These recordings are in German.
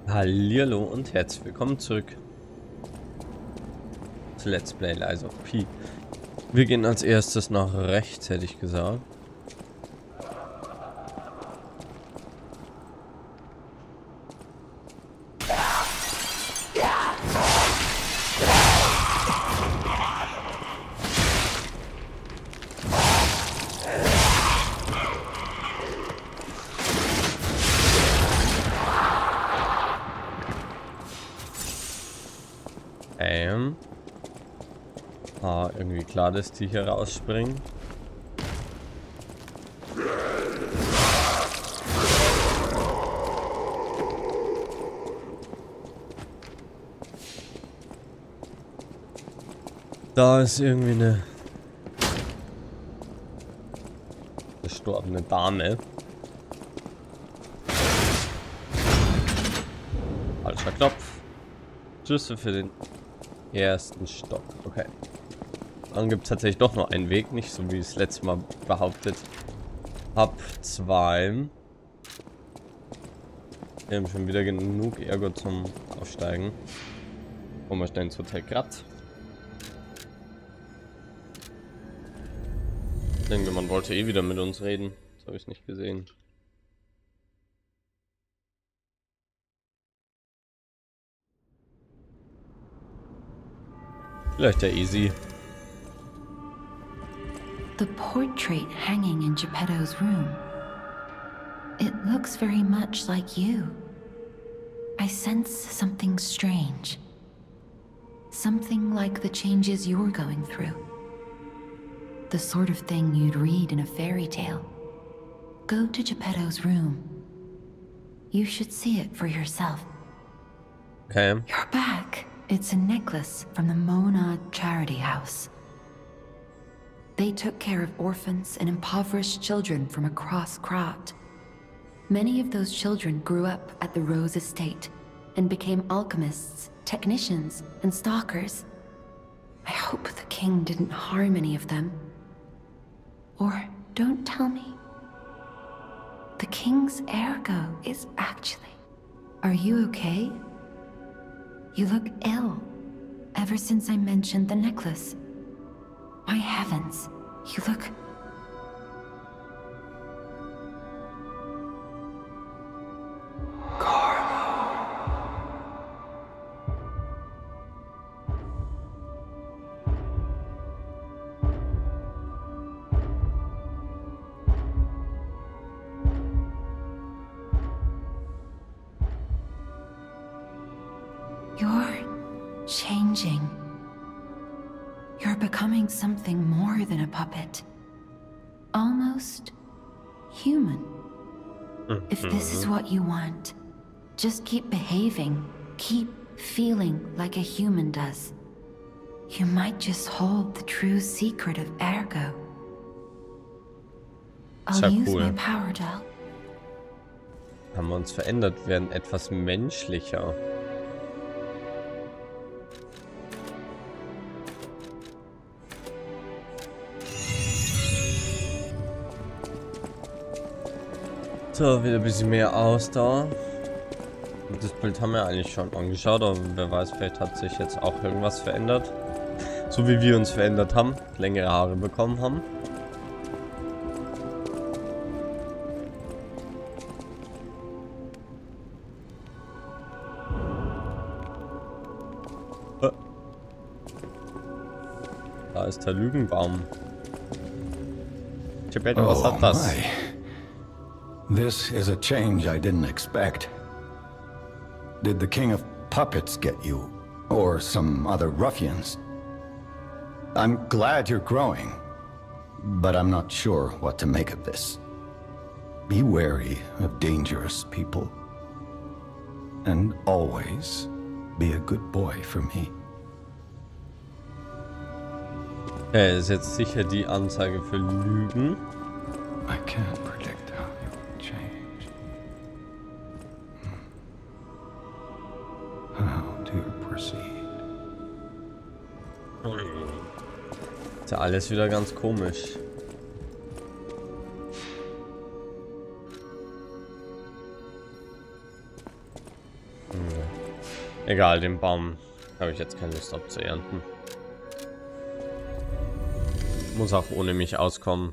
Hallihallo und herzlich willkommen zurück zu Let's Play Lies of P. Wir gehen als erstes nach rechts, hätte ich gesagt. Irgendwie klar, dass die hier rausspringen. Da ist irgendwie eine gestorbene Dame. Falscher Knopf. Schlüssel für den ersten Stock. Okay. Dann gibt es tatsächlich doch noch einen Weg, nicht so wie ich es letztes Mal behauptet habe. 2. Wir haben schon wieder genug Ergo zum Aufsteigen. Kommen wir schnell ins Hotel Graz. Ich denke, man wollte eh wieder mit uns reden. Das habe ich nicht gesehen. Vielleicht der Easy. The portrait hanging in Geppetto's room. It looks very much like you. I sense something strange. Something like the changes you're going through. The sort of thing you'd read in a fairy tale. Go to Geppetto's room. You should see it for yourself. Okay. You're back. It's a necklace from the Mona Charity House. They took care of orphans and impoverished children from across Krat. Many of those children grew up at the Rose Estate and became alchemists, technicians, and stalkers. I hope the king didn't harm any of them. Or don't tell me. The king's ergo is actually... Are you okay? You look ill, ever since I mentioned the necklace. My heavens, you look... You're changing. You're becoming something more than a puppet. Almost human. If this is what you want, just keep behaving, keep feeling like a human does. You might just hold the true secret of Ergo. I'll use my power doll. Haben wir uns verändert, werden etwas menschlicher. So, wieder ein bisschen mehr Ausdauer. Das Bild haben wir eigentlich schon angeschaut, aber wer weiß, vielleicht hat sich jetzt auch irgendwas verändert. So wie wir uns verändert haben, längere Haare bekommen haben. Da ist der Lügenbaum. Geppetto, was hat das? My. This is a change I didn't expect. Did the King of Puppets get you? Or some other ruffians? I'm glad you're growing, but I'm not sure what to make of this. Be wary of dangerous people. And always be a good boy for me. Okay, ist jetzt sicher die Anzeige für Lügen. I can't predict how you will change. How to proceed? Ist ja alles wieder ganz komisch. Egal, den Baum habe ich jetzt keine Lust abzuernten. Muss auch ohne mich auskommen.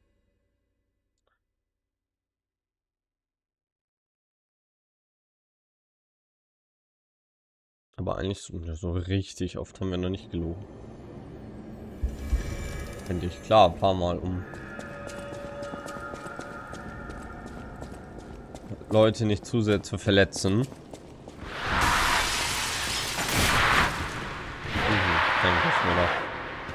Aber eigentlich so richtig oft haben wir noch nicht gelogen. Finde ich klar, ein paar Mal, um Leute nicht zu sehr zu verletzen. Denke ich mir doch.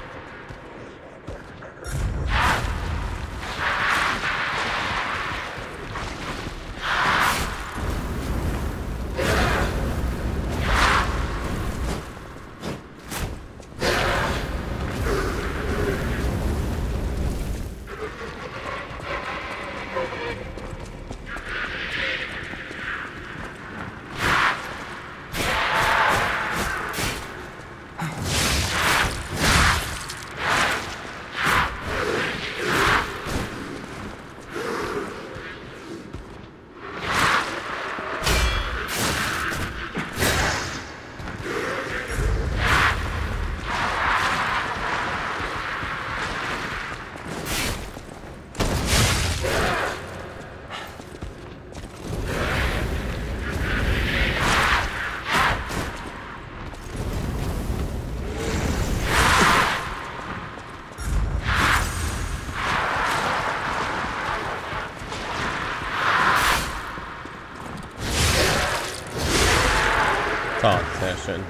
So, sehr schön.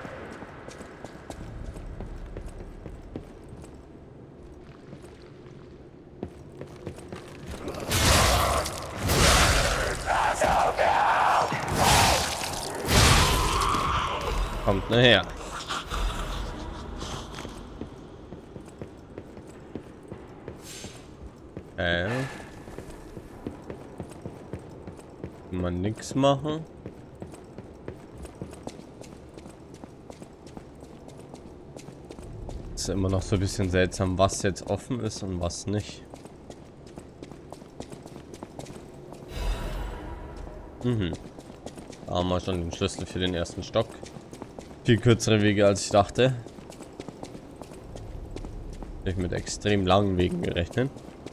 Kommt nachher. Kann man nichts machen. Ist immer noch so ein bisschen seltsam, was jetzt offen ist und was nicht. Da haben wir schon den Schlüssel für den ersten Stock. Viel kürzere Wege als ich dachte. Habe ich mit extrem langen Wegen gerechnet.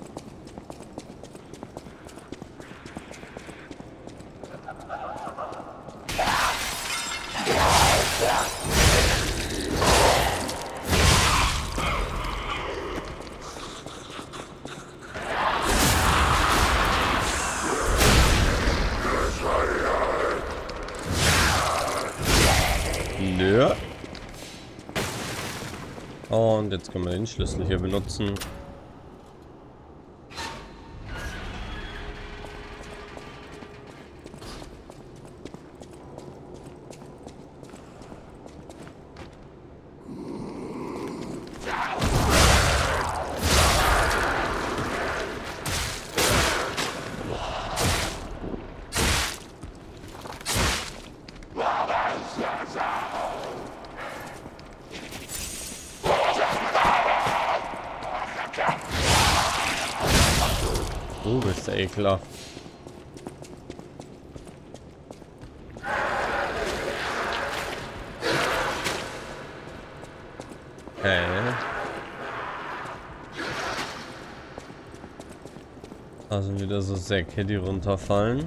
Nö. Und jetzt können wir den Schlüssel hier benutzen. Du bist der Ekler. Da sind wieder so Säcke, die runterfallen.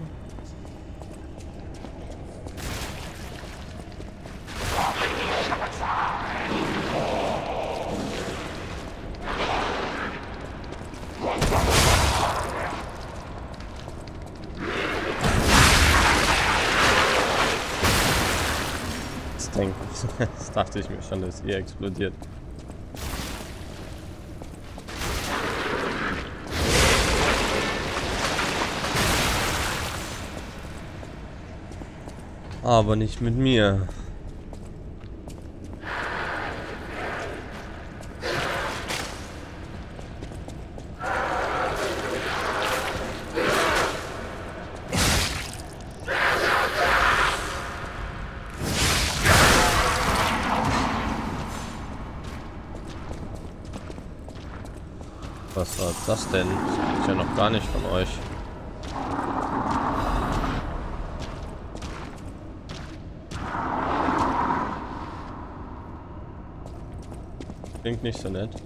Das dachte ich mir schon, dass ihr explodiert. Aber nicht mit mir. Was war das denn? Das ist ja noch gar nicht von euch. Klingt nicht so nett.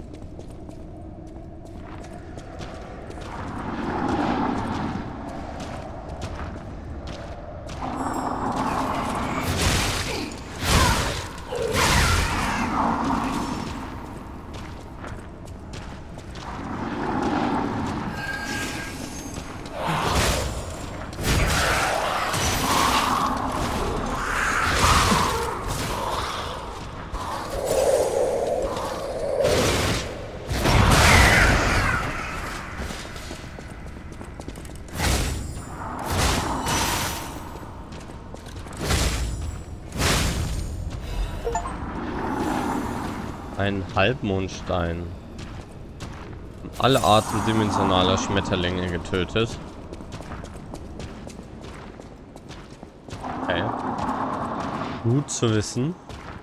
Ein Halbmondstein. Alle Arten dimensionaler Schmetterlinge getötet. Okay. Gut zu wissen.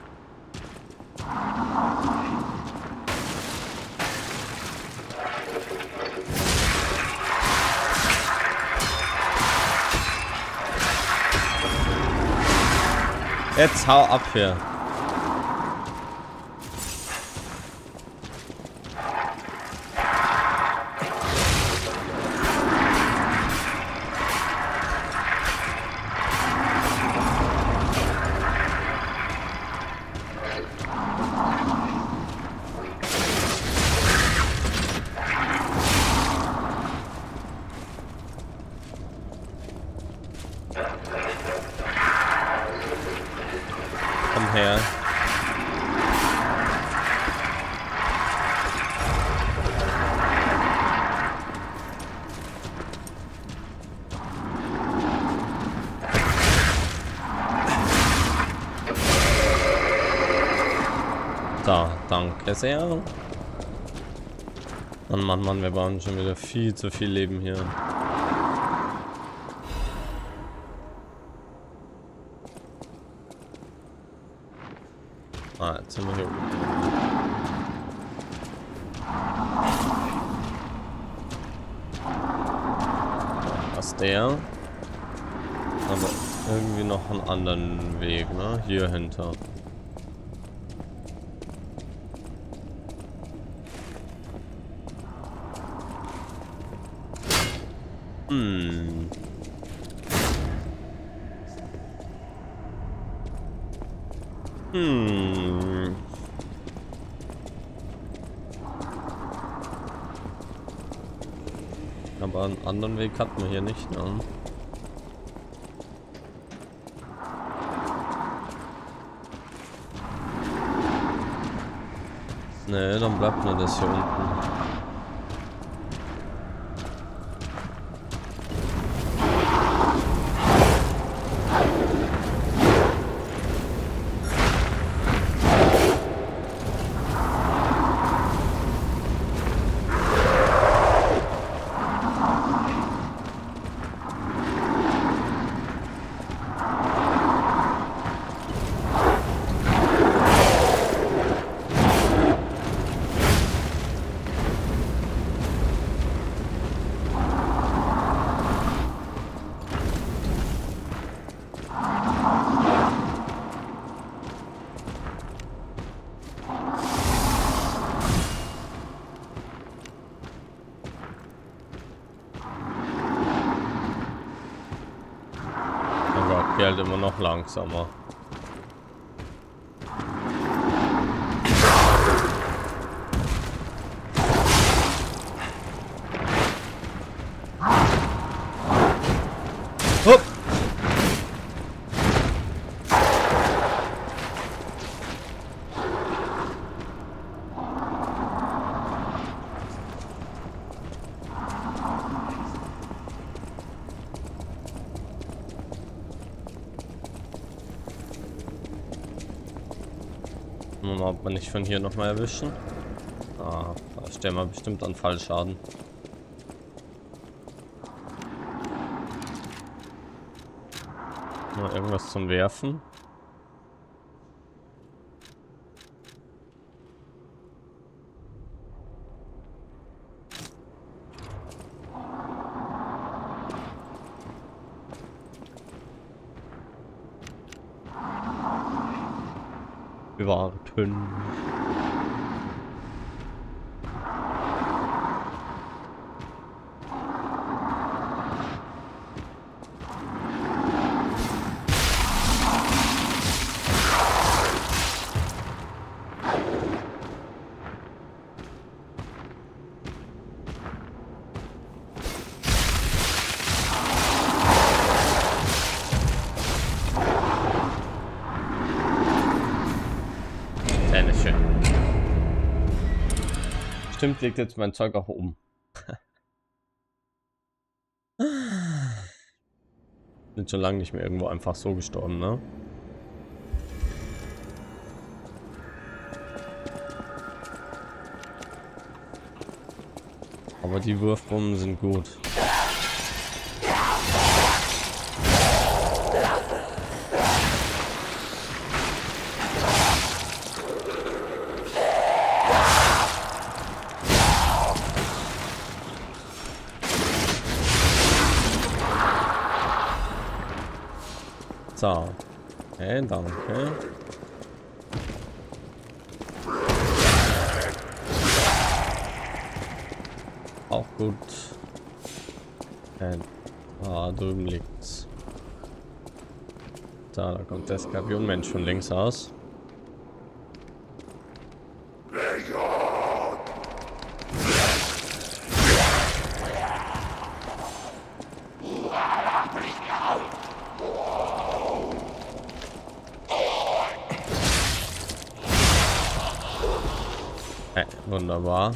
Jetzt hau ab hier. Komm her. Da, danke sehr. Mann, Mann, Mann, wir brauchen schon wieder viel zu viel Leben hier. Ah, jetzt sind wir hier oben. Was der? Aber irgendwie noch einen anderen Weg, ne? Hier hinter. Hm. Aber einen anderen Weg hat man hier nicht, ne? Ne, dann bleibt nur das hier unten. Halt immer noch langsamer. Hup. Ob man nicht von hier noch mal erwischen. Ah, da stellen wir bestimmt an Fallschaden. Mal irgendwas zum Werfen. Wir warten. Bestimmt liegt jetzt mein Zeug auch oben. Bin schon lange nicht mehr irgendwo einfach so gestorben, ne? Aber die Wurfbomben sind gut. So. Okay, danke. Auch gut. Drüben liegt's. Da kommt der Skorpionmensch von links aus. Wunderbar.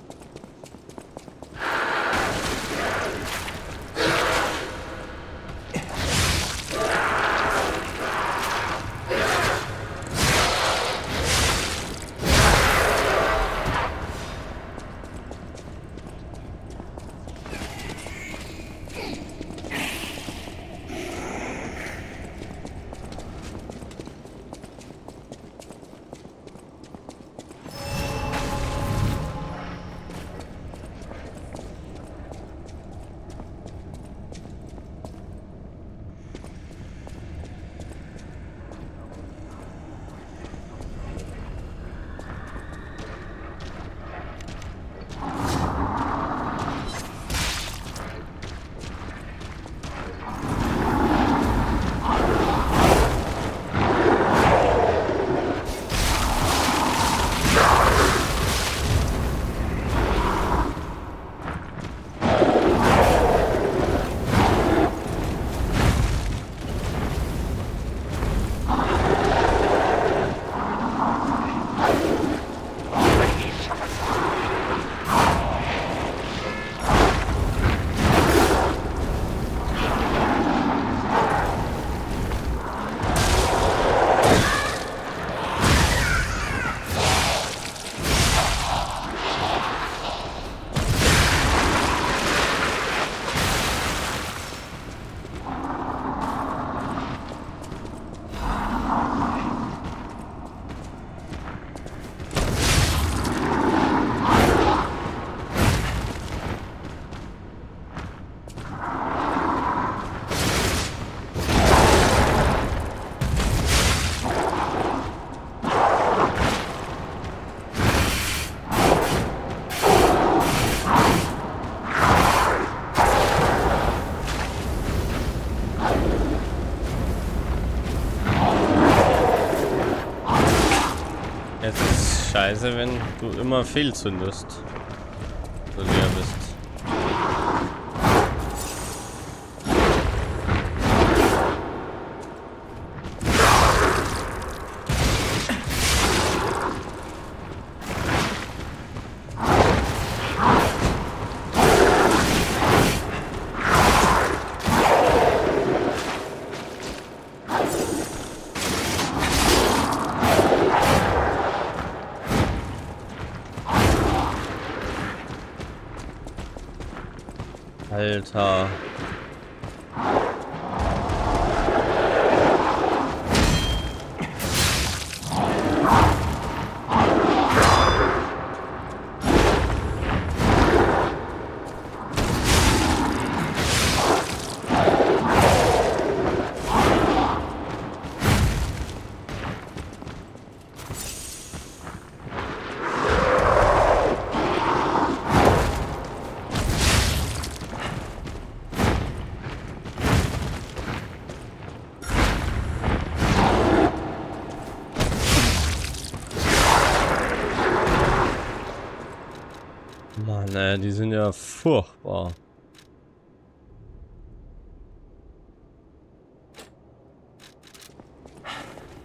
Es ist scheiße, wenn du immer fehlzündest. So leer bist. Alter. Mann, die sind ja furchtbar.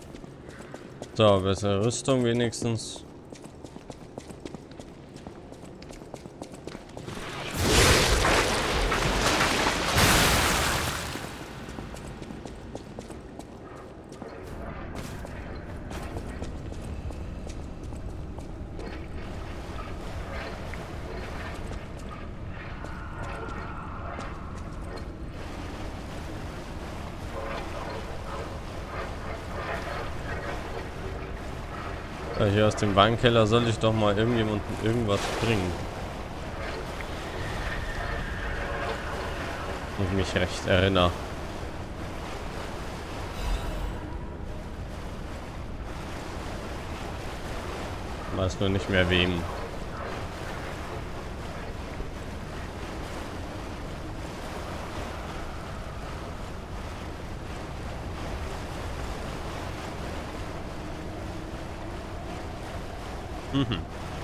So, bessere Rüstung wenigstens. Ja, hier aus dem Weinkeller soll ich doch mal irgendjemandem irgendwas bringen. Wenn ich mich recht erinnere. Ich weiß nur nicht mehr wem. Mhm.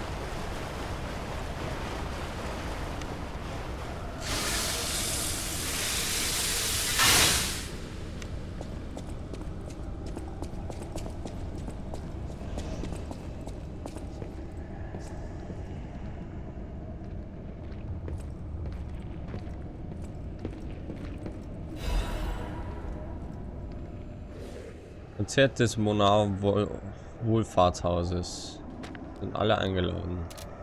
Konzert des Wohlfahrtshauses. Sind alle eingeladen.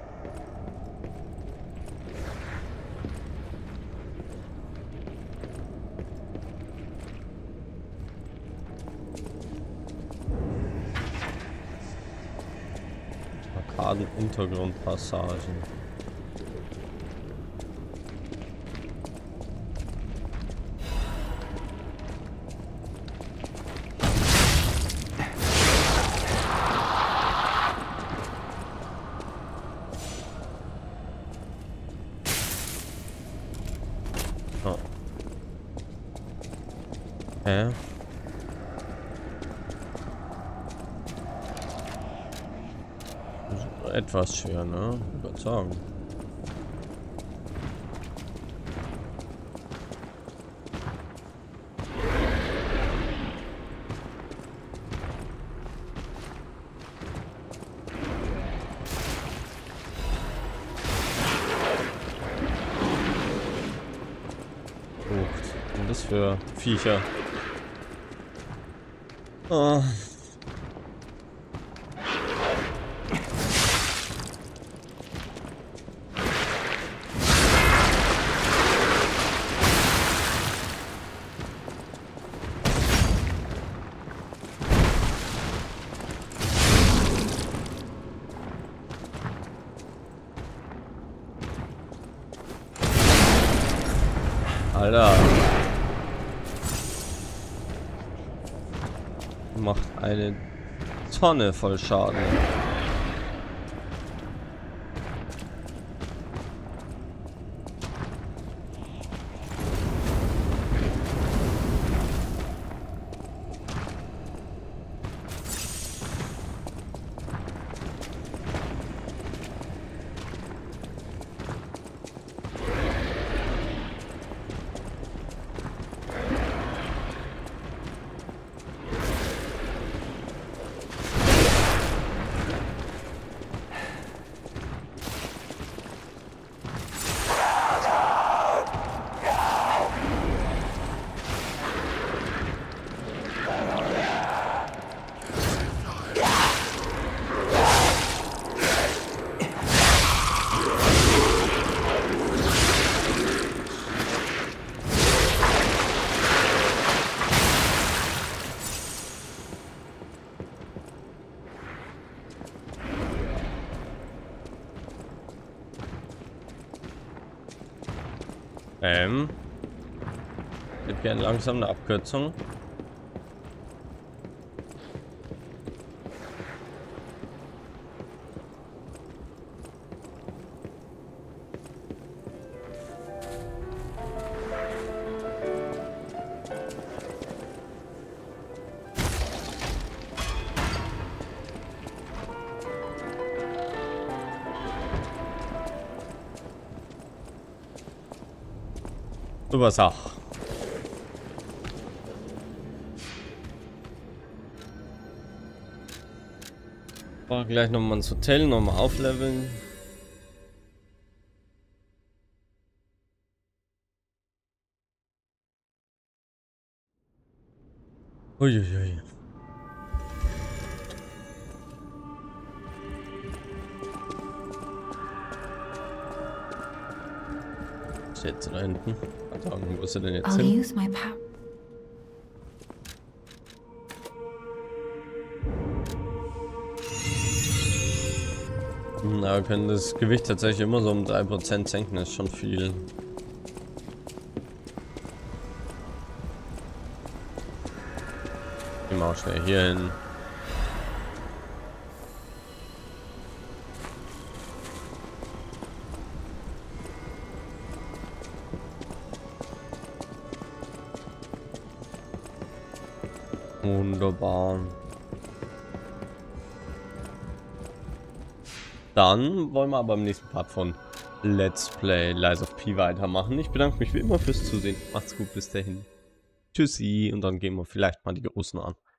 Arkaden-Untergrundpassagen. Oh. Hä? Etwas schwer, ne? Ich würde sagen. Was sind das für Viecher? Oh. Alter. Macht eine Tonne voll Schaden. Ich hätte gerne langsam eine Abkürzung. Übersach. Gleich nochmal ins Hotel, nochmal aufleveln. Uiuiui. Was ist jetzt da hinten? Wo ist er denn jetzt I'll hin? use my power. Ja, wir können das Gewicht tatsächlich immer so um 3% senken, das ist schon viel. Gehen wir auch schnell hier hin. Wunderbar. Dann wollen wir aber im nächsten Part von Let's Play Lies of P weitermachen. Ich bedanke mich wie immer fürs Zusehen. Macht's gut, bis dahin. Tschüssi. Und dann gehen wir vielleicht mal die Großen an.